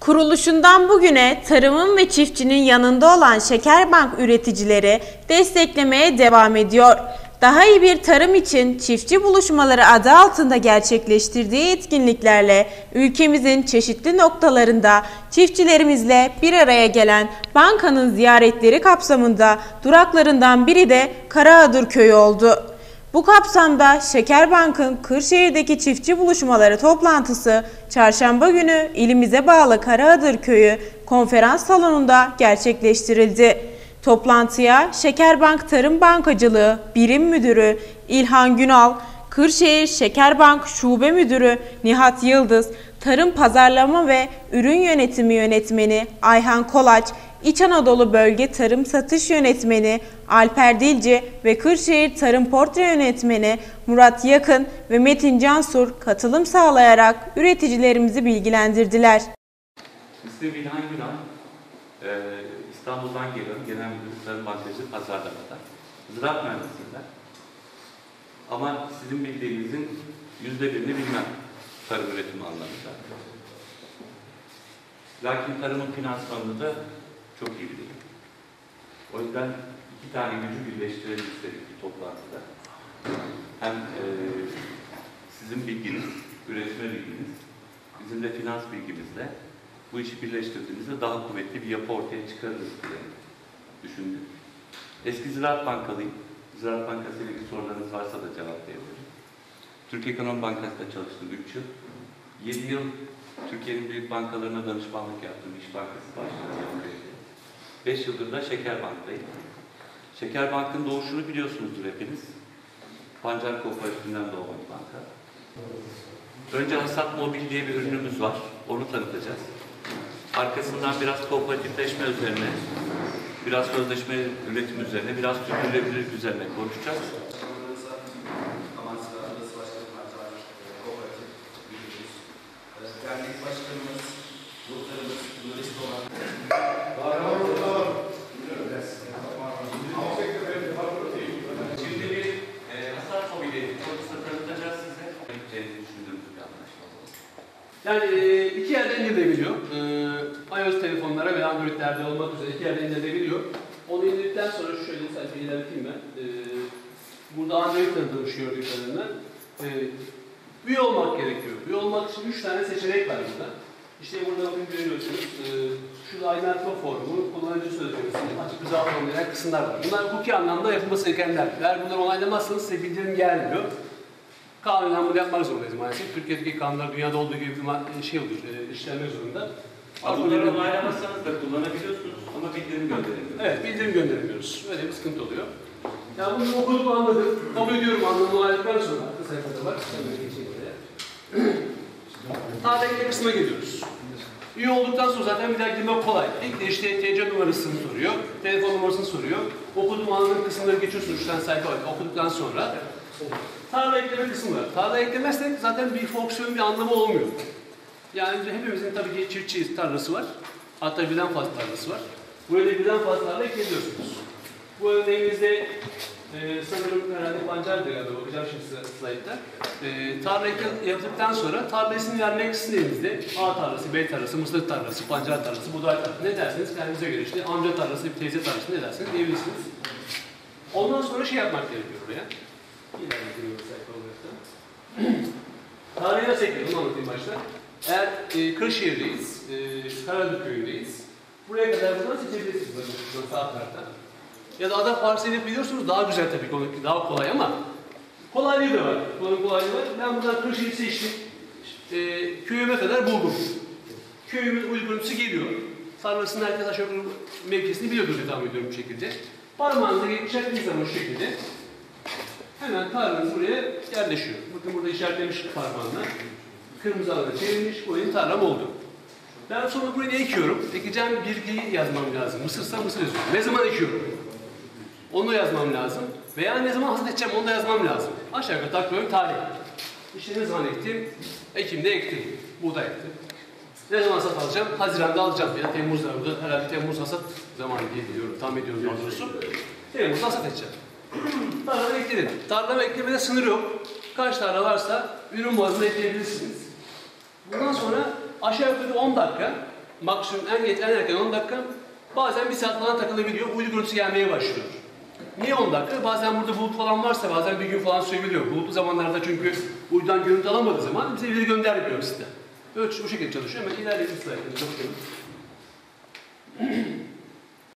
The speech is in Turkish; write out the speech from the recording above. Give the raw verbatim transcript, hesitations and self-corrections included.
Kuruluşundan bugüne tarımın ve çiftçinin yanında olan Şekerbank üreticileri desteklemeye devam ediyor. Daha iyi bir tarım için çiftçi buluşmaları adı altında gerçekleştirdiği etkinliklerle ülkemizin çeşitli noktalarında çiftçilerimizle bir araya gelen bankanın ziyaretleri kapsamında duraklarından biri de Karaadır Köyü oldu. Bu kapsamda Şekerbank'ın Kırşehir'deki çiftçi buluşmaları toplantısı çarşamba günü ilimize bağlı Karaadır Köyü konferans salonunda gerçekleştirildi. Toplantıya Şekerbank Tarım Bankacılığı Birim Müdürü İlhan Günal, Kırşehir Şekerbank Şube Müdürü Nihat Yıldız, Tarım Pazarlama ve Ürün Yönetimi Yönetmeni Ayhan Kolaç, İç Anadolu Bölge Tarım Satış Yönetmeni Alper Dilci ve Kırşehir Tarım Portre Yönetmeni Murat Yakın ve Metin Cansur katılım sağlayarak üreticilerimizi bilgilendirdiler. İsmim İlhan Günal, ee, İstanbul'dan geliyorum. Genel Müdürlük Tarım Bankacılığı Pazarlama'da. Ziraat mühendisiyim. Ama sizin bildiğinizin yüzde birini bilmem tarım üretimi anlamında. Lakin tarımın finansmanını da çok iyi bilirim. O yüzden iki tane gücü birleştirelim istedik bir toplantıda. Hem e, sizin bilginiz, üretime bilginiz, bizim de finans bilgimizle bu işi birleştirdiğimizde daha kuvvetli bir yapı ortaya çıkarırız diye düşündük. Eski Ziraat Bankalıyım. Ziraat Bankası ile ilgili sorularınız varsa da cevaplayabilirim. Türkiye Ekonomi Bankası'nda çalıştım üç yıl. yedi yıl Türkiye'nin büyük bankalarına danışmanlık yaptım. İş Bankası başkanı. beş yıldır da Şekerbank'tayım. Şekerbank'ın doğuşunu biliyorsunuzdur hepiniz. Pancar Kooperatifinden doğan bir banka. Önce Hasat Mobil diye bir ürünümüz var. Onu tanıtacağız. Arkasından biraz kooperatifleşme üzerine, biraz sözleşme üretim üzerine, biraz sürdürülebilirlik üzerine konuşacağız. Dernek başkanımız, muhtarımız, jurist olan... Şimdi bir e, Hasat Mobil'i çok kısa tanıtacağız size. Düşündüğümüz bir anlaşma. Yani e, iki yerden indirebiliyor. E, iOS telefonlara ve Android'lerde olmak üzere iki yerden indirebiliyor. Onu indirdikten sonra şöyle sadece ilerleteyim ben. E, burada Android tanıtılmış gördüğü kadarıyla. E, üye olmak gerekiyor. Üye olmak için üç tane seçenek var burada. İşte burada bakın görüyorsunuz. E, şurada aydınlatma formu, kullanıcı sözleşmesi, açık rıza formu denen kısımlar var. Bunlar hukuki anlamda yapılması gerekenler. Eğer bunları onaylamazsanız size bildirim gelmiyor. Kanunen bunu yapmak zorundayız maalesef. Türkiye'deki kanunlar dünyada olduğu gibi bir şey oluyor, e, işlenmek zorunda. Bunları onaylamazsanız da kullanabiliyorsunuz ama bildirim gönderemiyoruz. Evet, bildirim gönderemiyoruz. Böyle bir sıkıntı oluyor. Yani bunu okudum, anladım. Kabul ediyorum anlamını onayladıktan sonra arka sayfada var. Tarihle kısmına geliyoruz. Üye olduktan sonra zaten bir daha girmek kolay. İlk de işte T C numarasını soruyor, telefon numarasını soruyor. Okudum anladığım kısımları geçiyorsunuz. Üç tane sayfa var. Okuduktan sonra tarla ekleme kısmı var. Tarla eklemezsek zaten bir fonksiyon, bir anlamı olmuyor. Yani hepimizin tabii ki çiftçi tarlası var. Hatta birden fazla tarlası var. Böyle birden fazla tarla ekliyorsunuz. Bu örneğimizde e, sanırım herhalde pancar diye bakacağım şimdi slaytta. E, tarla yaptıktan sonra tarla ismini vermek istediğimizde A tarlası, B tarlası, mısır tarlası, pancar tarlası, buğday tarlası ne derseniz kendinize göre işte amca tarlası, bir teyze tarlası ne derseniz diyebilirsiniz. Ondan sonra şey yapmak gerekiyor buraya. Tarihi nasıl ekledim anlatayım başta. Eğer e, Kırşehir'deyiz, e, Karaadır Köyü'ndeyiz. Buraya kadar buradan seçebilirsiniz bakın sağ taraftan. Ya da ada parseli biliyorsunuz daha güzel tabii, daha kolay ama kolaylığı da var. Kullanım kolaylığı var. Ben buradan Kırşehir'i seçtim. E, köyüme kadar buldum. Köyümüz uyguncusu geliyor. Tarlasının herkes aşağı yukarı mevkisini biliyordur diye tahmin ediyorum bu şekilde. Parmağınıza işaretlediğiniz zaman şu şekilde hemen tarlanız buraya yerleşiyor. Bakın burada işaretlemiş parmağınla. Kırmızı alana çevirmiş, bu benim tarlam oldu. Ben sonra buraya ne ekiyorum? Ekeceğim bilgiyi yazmam lazım. Mısırsa mısır yazıyorum. Ne zaman ekiyorum? Onu yazmam lazım. Veya ne zaman hasat edeceğim onu da yazmam lazım. Aşağı yukarı takıyorum tarih. İşte ne zaman ektim? Ekim'de ektim. Buğday ektim. Ne zaman hasat alacağım? Haziran'da alacağım. Ya da Temmuz'da. Burada herhalde Temmuz hasat zamanı diye biliyorum. Tahmin ediyorum daha doğrusu. Temmuz'da hasat edeceğim. Tarlama ekledim. Tarlama eklemede sınır yok. Kaç tarla varsa ürün bazında ekleyebilirsiniz. Bundan sonra aşağı yukarı on dakika maksimum en geç en erken on dakika, bazen bir saat falan takılabiliyor, uydu görüntüsü gelmeye başlıyor. Niye on dakika? Bazen burada bulut falan varsa bazen bir gün falan sürebiliyor. Bulutlu zamanlarda çünkü uydudan görüntü alamadığı zaman bize veri göndermiyor site. Böyle bu şekilde çalışıyor ama ilerleyelim slaytları çalışalım.